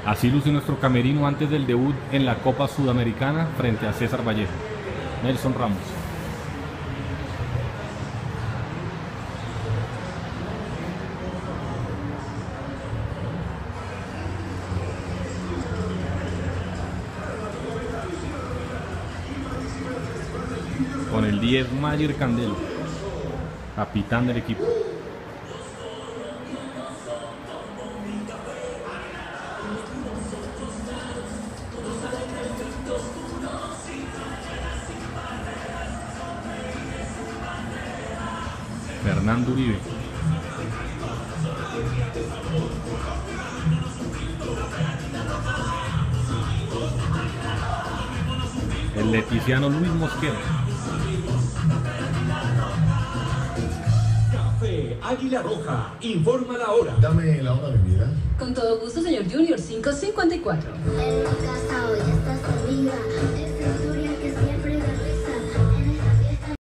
Así luce nuestro camerino antes del debut en la Copa Sudamericana frente a César Vallejo. Nelson Ramos. Con el 10 Mayer Candelo, capitán del equipo. Fernando Uribe. El leticiano Luis Mosquera. Café Águila Roja, informa la hora. Dame la hora de mi vida. Con todo gusto, señor Junior, 5:54.